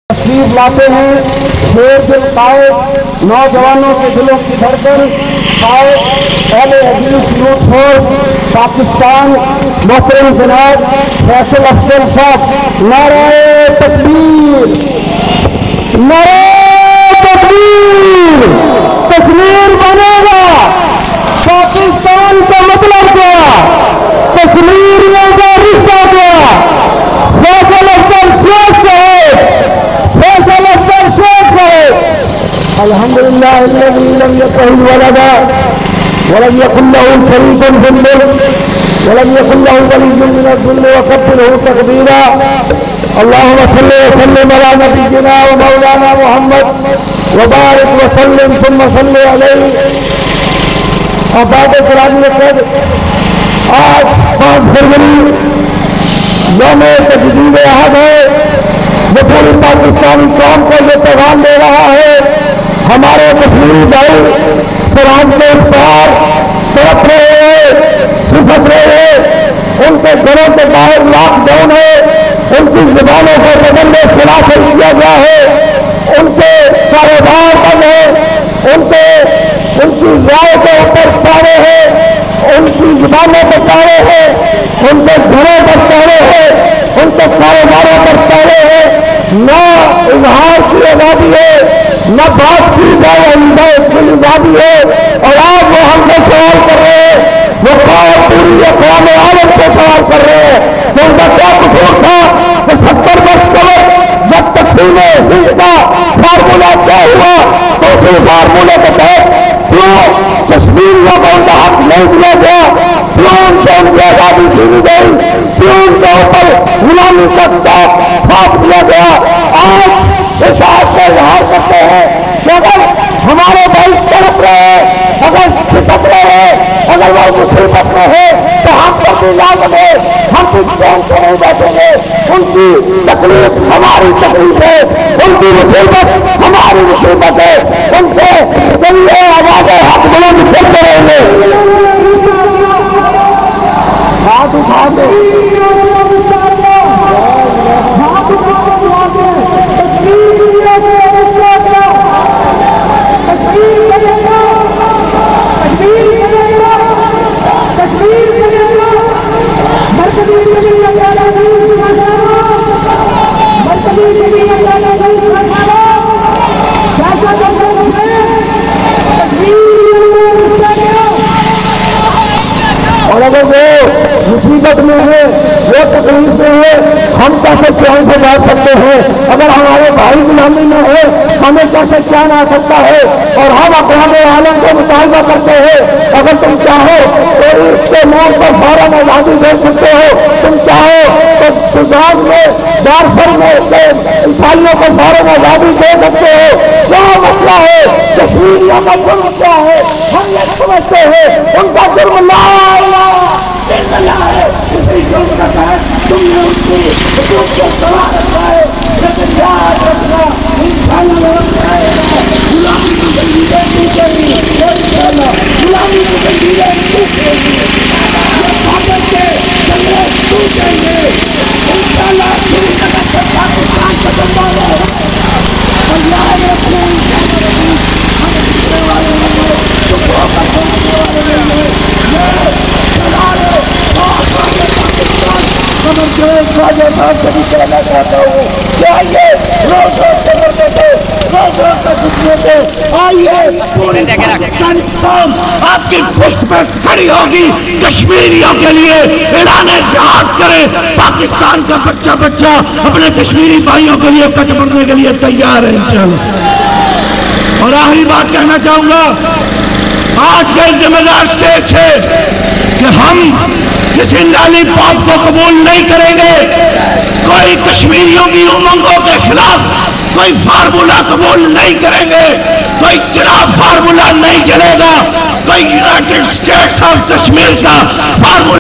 تشریف لاتے ہیں شیر دل قائد نوجوانوں کے دلوں کی دھڑکن قائد اہل حدیث یوتھ فورس پاکستان محترم جناب فیصل افضل صاحب نعرہ تکبیر نعرہ تکبیر کشمیر بنے گا پاکستان کا مطلب کیا کشمیریوں کا رشتہ کیا فیصل افضل شیخ صاحب فیصل افضل شیخ صاحب الحمدللہ الذی لم یتخذ ولدا ولم یکن له شریک فی الملک ولم یکن له ولی من الذل وکبرہ تکبیرا اللہم صل وسلم علی نبینا و مولانا محمد وبارک وسلم ثم صل علیہ آباد قرآن قد آج 5 فروری یوم تجدید عہد ہے وہ پوری پاکستانی قوم کو یہ پیغام دے رہا ہے ہمارے کشمیری بھائی قرآن کے پار تڑپ رہے ہیں سفت رہے ہیں ان کے گھروں کے باہر لاک ڈاؤن ہے ان کی زبانوں کو بدلنے خلاصل کیا گیا ہے ان کے کاروبار بند ہے ان کی رائے کے اوپر پارے ہیں ان کی زبانوں پر پارے ہیں ان کے گھروں پر پارے ہیں ان کے کاروباروں پر پارے ہیں نہ اظہار کی آزادی ہے نہ بات کی آزادی ہے اور آج وہ ہم سے سوال کر رہے ہیں وہ پوری اقوام عالم سے سوال کر رہے ہیں کہ ان کا کیا قصور تھا کہ 70 برس قبل جب تقسیم ہند کا فارمولہ کیا ہوا تو اسی فارمولے کے تحت کیوں کشمیریوں کو ان کا حق نہیں دیا گیا کیوں ان سے ان کی آزادی چھینی گئی کیوں ان کے اوپر غلامی کا تھاپ دیا گیا آج اس بات کا اظہار کرتے ہیں کہ اگر ہمارے بھائی تڑپ رہے ہیں اگر چھٹک رہے ہیں اگر وہ مصیبت میں ہے تو ہم کو بھی لازم ہے ہم بھی چین سے نہیں بیٹھیں گے ان کی تکلیف ہماری تکلیف ہے ان کی مصیبت ہماری مصیبت ہے ان سے ذریعے آواز حق بلند کرتے رہیں گے ہاتھ اٹھا دو اور اگر وہ مصیبت میں ہے وہ تکلیف میں ہے ہم کیسے چین سے بیٹھ سکتے ہیں اگر ہمارے بھائی غلامی میں ہے ہمیں کیسے چین آ سکتا ہے اور ہم اقوام عالم کو مطالبہ کرتے ہیں اگر تم چاہو تو اس کے نام پر فوراً آزادی دے سکتے ہو تم چاہو تو سوڈان میں دارفر میں عیسائیوں کو فوراً آزادی دے سکتے ہو کیا مسئلہ ہے کشمیریوں کا جرم کیا ہے ہم یہ سمجھتے ہیں ان کا جرم لا ہے اسی جرم کا تحت تم نے اس کی حقوق کو سوا رکھا ہے لیکن یاد رکھنا انشاءاللہ غلامی کی زندگی ٹوٹے گی انشاءاللہ غلامی کی زندگی ٹوٹے گی طاقت کے جنگلے ٹوٹیں گے انشاءاللہ پوری طرح سے پاکستان کا زندہ رہے اور یاد رکھنا انشاءاللہ ہم پوچھنے والے ہیں تو وہ کا پہنچنے والے ہیں صاحب سے بھی کہنا چاہتا ہوں کہ آئیے روز روز سے مرتے تھے روز روز سے کچھ تھے آئیے پوری پاکستانی قوم آپ کی پشت پہ کھڑی ہوگی کشمیریوں کے لیے اعلان جہاد کرے پاکستان کا بچہ بچہ اپنے کشمیری بھائیوں کے لیے کٹ بڑھنے کے لیے تیار ہے انشاءاللہ اور آخری بات کہنا چاہوں گا آج کے ذمہ دار اسٹیج سے کہ ہم کسی لالی پاپ کو قبول نہیں کریں گے کوئی کشمیریوں کی امنگوں کے خلاف کوئی فارمولہ قبول نہیں کریں گے کوئی چراغ فارمولہ نہیں چلے گا کوئی یونائٹڈ اسٹیٹس آف کشمیر کا فارمولہ